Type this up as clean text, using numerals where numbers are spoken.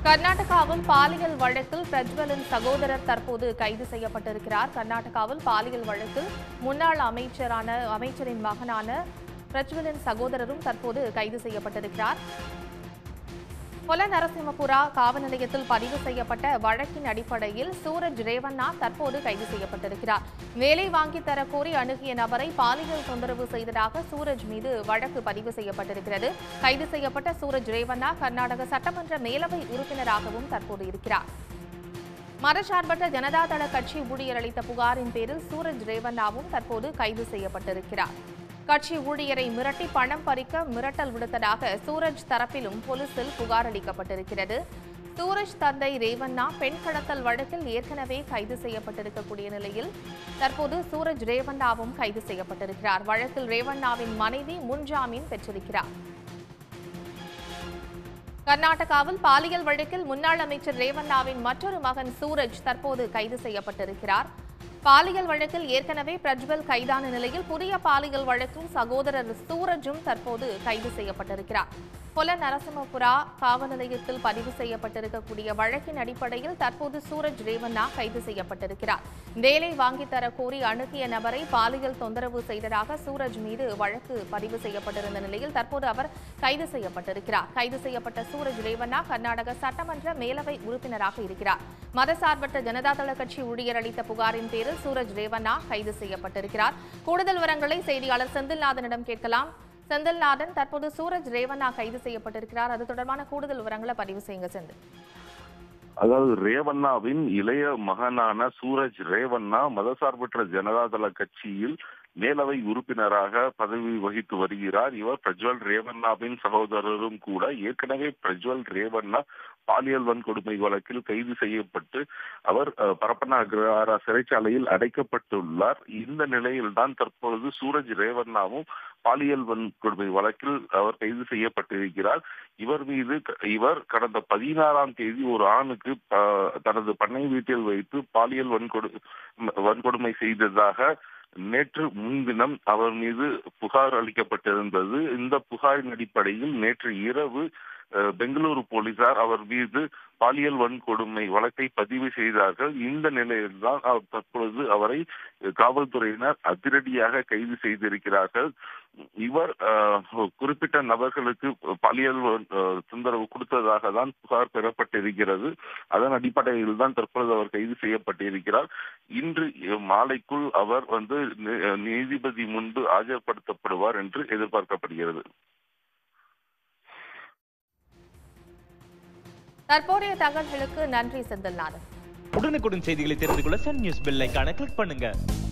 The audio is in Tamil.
கர்நாடகாவில் பாலியல் வழக்கில் பிரஜ்வலின் சகோதரர் தற்போது கைது செய்யப்பட்டிருக்கிறார். கர்நாடகாவில் பாலியல் வழக்கில் முன்னாள் அமைச்சரின் மகனான பிரஜ்வலின் சகோதரரும் தற்போது கைது செய்யப்பட்டிருக்கிறார். பொலநரசிம்மபுரா காவல் நிலையத்தில் பதிவு செய்யப்பட்ட வழக்கின் அடிப்படையில் சூரஜ் ரேவண்ணா தற்போது கைது செய்யப்பட்டிருக்கிறார். வேலை வாங்கித் தர கோரி அணுகிய நபரை பாலியல் தொந்தரவு செய்ததாக சூரஜ் மீது வழக்கு பதிவு செய்யப்பட்டிருக்கிறது. கைது செய்யப்பட்ட சூரஜ் ரேவண்ணா கர்நாடக சட்டமன்ற மேலவை உறுப்பினராகவும் தற்போது இருக்கிறார். மதசார்பற்ற ஜனதாதள கட்சி ஊழியர் அளித்த புகாரின் பேரில் சூரஜ் ரேவண்ணாவும் தற்போது கைது செய்யப்பட்டிருக்கிறார். கட்சி ஊழியரை மிரட்டி பணம் பறிக்க மிரட்டல் விடுத்ததாக சூரஜ் தரப்பிலும் போலீசில் புகார் அளிக்கப்பட்டிருக்கிறது. சூரஜ் தந்தை ரேவண்ணா பெண் கடத்தல் வழக்கில் ஏற்கனவே கைது செய்யப்பட்டிருக்கக்கூடிய நிலையில் தற்போது சூரஜ் ரேவண்ணாவும் கைது செய்யப்பட்டிருக்கிறார். வழக்கில் ரேவண்ணாவின் மனைவி முன்ஜாமீன் பெற்றிருக்கிறார். கர்நாடகாவில் பாலியல் வழக்கில் முன்னாள் அமைச்சர் ரேவண்ணாவின் மற்றொரு மகன் சூரஜ் தற்போது கைது செய்யப்பட்டிருக்கிறார். பாலியல் வழக்கில் ஏற்கனவே பிரஜ்வல் கைதான நிலையில் புதிய பாலியல் வழக்கில் சகோதரர் சூரஜும் தற்போது கைது செய்யப்பட்டிருக்கிறார். பொலநரசிம்மபுரா காவல் நிலையத்தில் பதிவு செய்யப்பட்டிருக்கக்கூடிய வழக்கின் அடிப்படையில் தற்போது சூரஜ் ரேவண்ணா கைது செய்யப்பட்டிருக்கிறார். வேலை வாங்கித் தர கோரி அணுகிய நபரை பாலியல் தொந்தரவு செய்ததாக சூரஜ் மீது வழக்கு பதிவு செய்யப்பட்டிருந்த நிலையில் தற்போது அவர் கைது செய்யப்பட்டிருக்கிறார். கைது செய்யப்பட்ட சூரஜ் ரேவண்ணா கர்நாடக சட்டமன்ற மேலவை உறுப்பினராக இருக்கிறார். மதசார்பற்ற ஜனதாதள கட்சி ஊழியர் அளித்த புகாரின் பேரில் சூரஜ் ரேவண்ணா கைது செய்யப்பட்டிருக்கிறார். கூடுதல் விவரங்களை செய்தியாளர் செந்தில்நாதனிடம் கேட்கலாம். செந்தில்நாதன், தற்போது சூரஜ் ரேவண்ணா கைது செய்யப்பட்டிருக்கிறார். அது தொடர்பான கூடுதல் விவரங்களை பதிவு செய்யுங்க செந்தில். அதாவது ரேவண்ணாவின் இளைய மகனான சூரஜ் ரேவண்ணா மதசார்பற்ற ஜனதாதள கட்சியில் மேலவை உறுப்பினராக பதவி வகித்து வருகிறார். இவர் பிரஜ்வல் ரேவண்ணாவின் சகோதரரும் கூட. ஏற்கனவே பிரஜ்வல் ரேவண்ணா பாலியல் வன்கொடுமை வழக்கில் கைது செய்யப்பட்டு அவர் பரப்பன அக்ரஹாரா சிறைச்சாலையில் அடைக்கப்பட்டுள்ளார். இந்த நிலையில்தான் தற்பொழுது சூரஜ் ரேவண்ணாவும் பாலியல் வன்கொடுமை வழக்கில் அவர் கைது செய்யப்பட்டிருக்கிறார். இவர் கடந்த 16ஆம் தேதி ஒரு ஆணுக்கு தனது பண்ணை வீட்டில் வைத்து பாலியல் வன்கொடுமை செய்ததாக நேற்று முன்தினம் அவர் மீது புகார் அளிக்கப்பட்டிருந்தது. இந்த புகாரின் அடிப்படையில் நேற்று இரவு பெங்களூரு போலீசார் அவர் மீது பாலியல் வன்கொடுமை வழக்கை பதிவு செய்தார்கள். இந்த நிலையில்தான் தற்பொழுது அவரை காவல்துறையினர் அதிரடியாக கைது செய்திருக்கிறார்கள். இவர் குறிப்பிட்ட நபர்களுக்கு பாலியல் தொந்தரவு கொடுத்ததாக தான் புகார் பெறப்பட்டிருக்கிறது. அதன் அடிப்படையில் தான் தற்பொழுது அவர் கைது செய்யப்பட்டிருக்கிறார். இன்று மாலைக்குள் அவர் நீதிபதி முன்பு ஆஜர்படுத்தப்படுவார் என்று எதிர்பார்க்கப்படுகிறது. தற்போதைய தகவல்களுக்கு நன்றி செந்தில்நாதன். உடனுக்குடன் செய்திகளை தெரிந்து கொள்ள சன் நியூஸ் பெல் ஐகானை கிளிக் பண்ணுங்க.